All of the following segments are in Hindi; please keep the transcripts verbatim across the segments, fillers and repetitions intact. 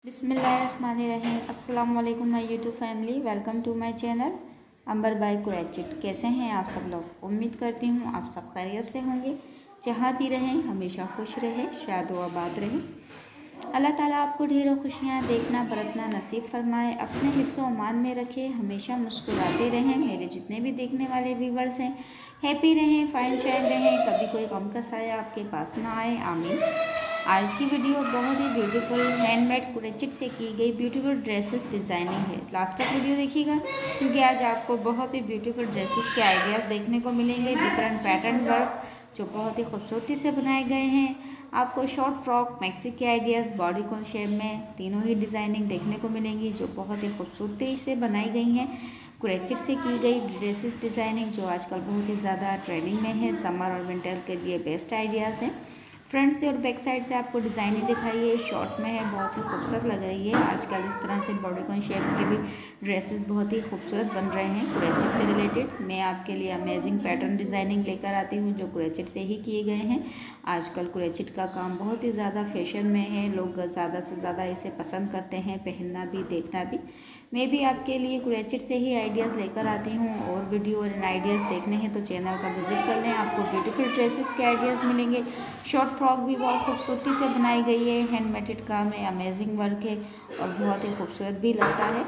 बिस्मिल्लाहिर्रहमानिर्रहीम। अस्सलाम वालेकुम my YouTube family, welcome to my channel Ambar by crochet. कैसे हैं आप सब लोग? उम्मीद करती हूँ आप सब खैरियत से होंगे। जहाँ भी रहें हमेशा खुश रहे, शाद व आबाद रहे। अल्लाह ताला आपको ढेरों खुशियाँ देखना बरतना नसीब फरमाए, अपने हिफ्ज़ व मान में रखे, हमेशा मुस्कुराते रहें। मेरे जितने भी देखने वाले व्यूवर्स हैं हैप्पी रहें, फाइन शाइन रहें, कभी कोई गम का साया आपके पास ना आए, आमीन। आज की वीडियो बहुत ही ब्यूटीफुल हैंडमेड कुरैशिट से की गई ब्यूटीफुल ड्रेसेस डिज़ाइनिंग है। लास्ट तक वीडियो देखिएगा क्योंकि आज आपको बहुत ही ब्यूटीफुल ड्रेसेस के आइडियाज़ देखने को मिलेंगे। डिफरेंट पैटर्न वर्क जो बहुत ही खूबसूरती से बनाए गए हैं। आपको शॉर्ट फ्रॉक मैक्सी के आइडियाज़ बॉडी कॉन शेप में तीनों ही डिज़ाइनिंग देखने को मिलेंगी जो बहुत ही खूबसूरती से बनाई गई हैं। कुरैशिट से की गई ड्रेसेस डिज़ाइनिंग जो आजकल बहुत ही ज़्यादा ट्रेंडिंग में है। समर और विंटर के लिए बेस्ट आइडियाज़ हैं। फ्रंट से और बैक साइड से आपको डिज़ाइनिंग दिखाई है, शॉर्ट में है, बहुत ही खूबसूरत लग रही है। आजकल इस तरह से बॉडी कॉन शेप के भी ड्रेसेस बहुत ही खूबसूरत बन रहे हैं कुरैशिट से रिलेटेड। मैं आपके लिए अमेजिंग पैटर्न डिज़ाइनिंग लेकर आती हूँ जो कुरैशिट से ही किए गए हैं। आजकल कुरैशिट का काम बहुत ही ज़्यादा फैशन में है, लोग ज़्यादा से ज़्यादा इसे पसंद करते हैं, पहनना भी देखना भी। मैं भी आपके लिए कुरैशिट से ही आइडियाज़ लेकर आती हूँ। और वीडियो और आइडियाज़ देखने हैं तो चैनल का विजिट कर लें, आपको ब्यूटीफुल ड्रेसेस के आइडियाज़ मिलेंगे। शॉर्ट फ्रॉक भी बहुत खूबसूरती से बनाई गई है, हैंडमेड काम है, अमेजिंग वर्क है और बहुत ही खूबसूरत भी लगता है।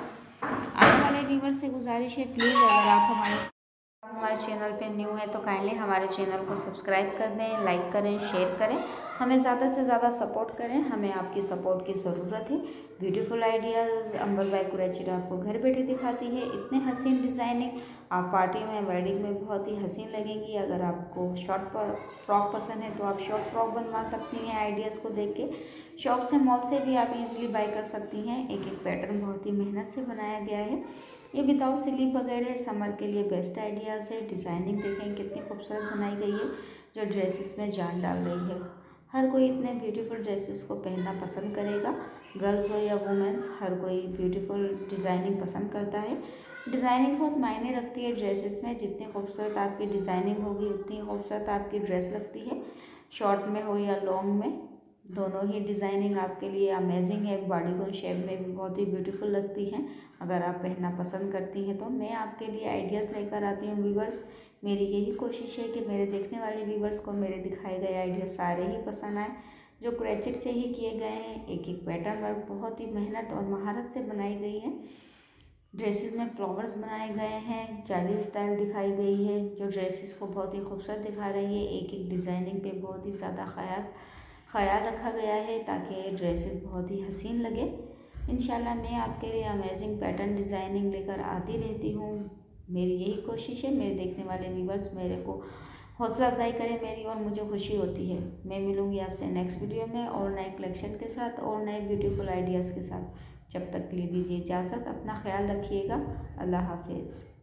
आने वाले व्यूवर से गुजारिश है प्लीज़ अगर आप हमारे हमारे चैनल पे न्यू है तो काइंडली हमारे चैनल को सब्सक्राइब कर दें, लाइक करें, शेयर करें, हमें ज़्यादा से ज़्यादा सपोर्ट करें। हमें आपकी सपोर्ट की ज़रूरत है। Beautiful ideas Ambar by crochet आपको घर बैठे दिखाती है। इतने हसीन डिज़ाइनिंग आप पार्टी में वेडिंग में बहुत ही हसीन लगेंगी। अगर आपको शॉर्ट फ्रॉक पसंद है तो आप शॉर्ट फ्रॉक बनवा सकती हैं आइडियाज़ को देख के। शॉप से मॉल से भी आप इजीली बाय कर सकती हैं। एक एक पैटर्न बहुत ही मेहनत से बनाया गया है। ये विदाउट स्लीप वगैरह समर के लिए बेस्ट आइडियाज़ है। डिज़ाइनिंग देखें कितनी खूबसूरत बनाई गई है जो ड्रेसेस में जान डाल रही है। हर कोई इतने ब्यूटीफुल ड्रेसेस को पहनना पसंद करेगा, गर्ल्स हो या वुमेंस, हर कोई ब्यूटीफुल डिज़ाइनिंग पसंद करता है। डिज़ाइनिंग बहुत मायने रखती है ड्रेसेस में। जितनी खूबसूरत आपकी डिज़ाइनिंग होगी उतनी खूबसूरत आपकी ड्रेस लगती है। शॉर्ट में हो या लॉन्ग में, दोनों ही डिज़ाइनिंग आपके लिए अमेजिंग है। बॉडी कॉन शेप में भी बहुत ही ब्यूटीफुल लगती हैं। अगर आप पहनना पसंद करती हैं तो मैं आपके लिए आइडियाज़ लेकर आती हूँ व्यूवर्स। मेरी यही कोशिश है कि मेरे देखने वाले व्यूवर्स को मेरे दिखाए गए आइडिया सारे ही पसंद आए जो कुरैशिट से ही किए गए हैं। एक एक पैटर्न वर्क बहुत ही मेहनत और महारत से बनाई गई है। ड्रेसेस में फ्लावर्स बनाए गए हैं, जाली स्टाइल दिखाई गई है जो ड्रेसेस को बहुत ही खूबसूरत दिखा रही है। एक एक डिज़ाइनिंग पे बहुत ही ज़्यादा ख्याल ख्याल रखा गया है ताकि ड्रेसेस बहुत ही हसीन लगे। इंशाल्लाह मैं आपके लिए अमेजिंग पैटर्न डिज़ाइनिंग लेकर आती रहती हूँ। मेरी यही कोशिश है मेरे देखने वाले व्यूवर्स मेरे को हौसला अफजाई करें मेरी, और मुझे खुशी होती है। मैं मिलूँगी आपसे नेक्स्ट वीडियो में और नए कलेक्शन के साथ और नए ब्यूटीफुल आइडियाज़ के साथ। जब तक के लिए दीजिए इजाज़त, अपना ख्याल रखिएगा। अल्लाह हाफिज़।